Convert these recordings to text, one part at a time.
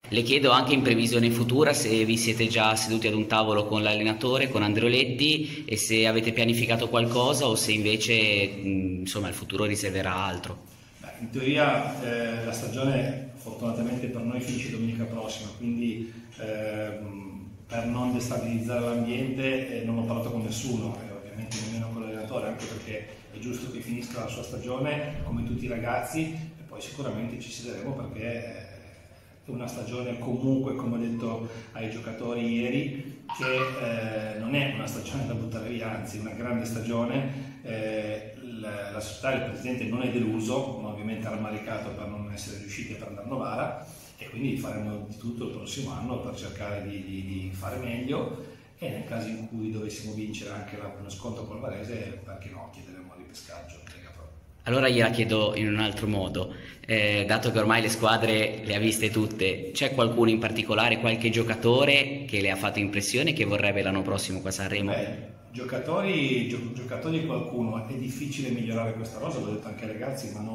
Le chiedo anche in previsione futura se vi siete già seduti ad un tavolo con l'allenatore, con Andreoletti, e se avete pianificato qualcosa o se invece insomma il futuro riserverà altro. Beh, in teoria la stagione fortunatamente per noi finisce domenica prossima, quindi per non destabilizzare l'ambiente non ho parlato con nessuno, ovviamente nemmeno con l'allenatore, anche perché è giusto che finisca la sua stagione come tutti i ragazzi e poi sicuramente ci siederemo perché è una stagione comunque, come ho detto ai giocatori ieri, che non è una stagione da buttare via, anzi è una grande stagione. La società, il presidente non è deluso, ma ovviamente rammaricato per non essere riusciti a prendere Novara, e quindi faremo di tutto il prossimo anno per cercare di fare meglio, e nel caso in cui dovessimo vincere anche uno scontro col Varese, perché no, chiederemo il ripescaggio. Allora gliela chiedo in un altro modo, dato che ormai le squadre le ha viste tutte, c'è qualcuno in particolare, qualche giocatore che le ha fatto impressione e che vorrebbe l'anno prossimo qua a Sanremo? Giocatori qualcuno, è difficile migliorare questa rosa, l'ho detto anche ai ragazzi, ma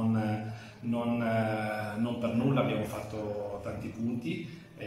non per nulla abbiamo fatto tanti punti,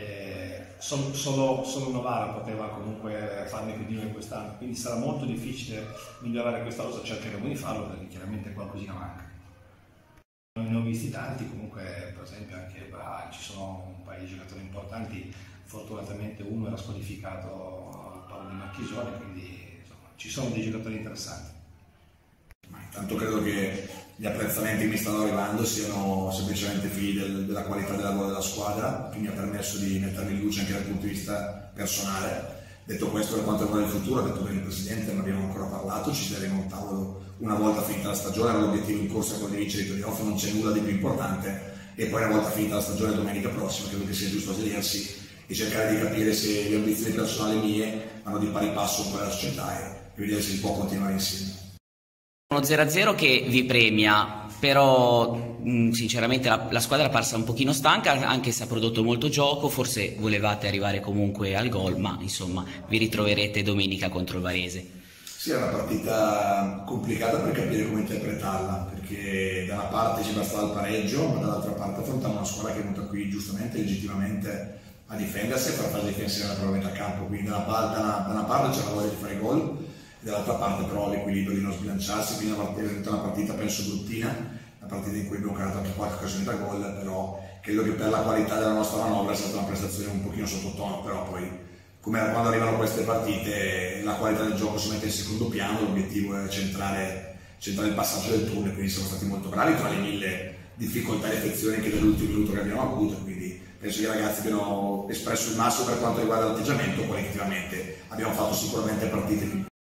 solo Novara poteva comunque farne più di noi quest'anno, quindi sarà molto difficile migliorare questa rosa, cercheremo di farlo perché chiaramente qualcosina manca. Ne ho visti tanti, comunque per esempio anche ci sono un paio di giocatori importanti, fortunatamente uno era squalificato al Paolo di Marchisone, quindi insomma, ci sono dei giocatori interessanti. Ma intanto credo che gli apprezzamenti che mi stanno arrivando siano semplicemente figli della qualità del lavoro della squadra, che mi ha permesso di mettermi in luce anche dal punto di vista personale. Detto questo, per quanto riguarda il futuro, ha detto bene il Presidente, non abbiamo ancora parlato, ci saremo a un tavolo una volta finita la stagione, l'obiettivo in corsa è quello di vincere i playoff, non c'è nulla di più importante, e poi una volta finita la stagione domenica prossima credo che sia giusto sedersi e cercare di capire se le ambizioni personali mie vanno di pari passo con quella società e vedere se si può continuare insieme. Uno 0-0 che vi premia, però sinceramente la squadra è parsa un pochino stanca, anche se ha prodotto molto gioco, forse volevate arrivare comunque al gol, ma insomma vi ritroverete domenica contro il Varese. Sì, è una partita complicata per capire come interpretarla, perché da una parte ci bastava il pareggio, ma dall'altra parte affrontiamo una squadra che è venuta qui giustamente, legittimamente a difendersi e a fare fase difensiva nella propria metà campo, quindi da una parte c'è la voglia di fare gol, dall'altra parte però l'equilibrio di non sbilanciarsi, quindi è una partita penso bruttina, una partita in cui abbiamo creato anche qualche occasione da gol, però credo che per la qualità della nostra manovra è stata una prestazione un pochino sottotono, però poi come quando arrivano queste partite la qualità del gioco si mette in secondo piano, l'obiettivo è centrare il passaggio del tunnel, quindi siamo stati molto bravi tra le mille difficoltà e affezioni anche dell'ultimo minuto che abbiamo avuto, quindi penso che i ragazzi abbiano espresso il massimo per quanto riguarda l'atteggiamento, qualitativamente abbiamo fatto sicuramente partite più